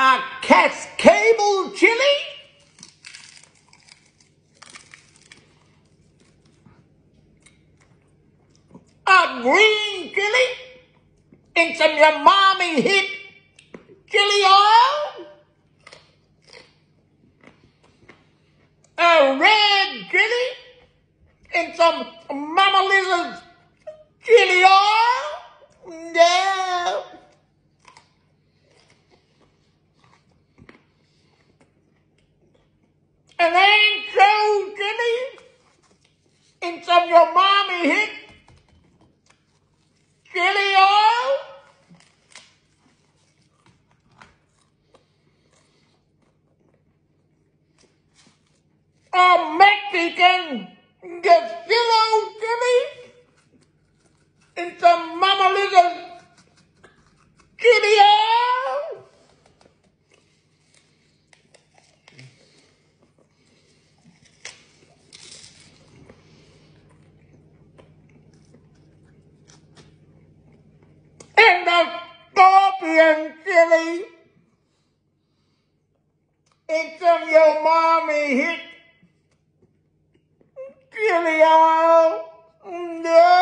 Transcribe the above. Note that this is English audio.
a Cascable chili, a green chili, and some your mommy hit chili oil, a red chili, and some Mama Liz's chili oil. Yeah. An ancho chili, and some your mommy hit chili oil. A Mexican Castillo chili, and some Mama Liz's chili oil. And a scorpion chili, and some your mommy hit chili oil. No.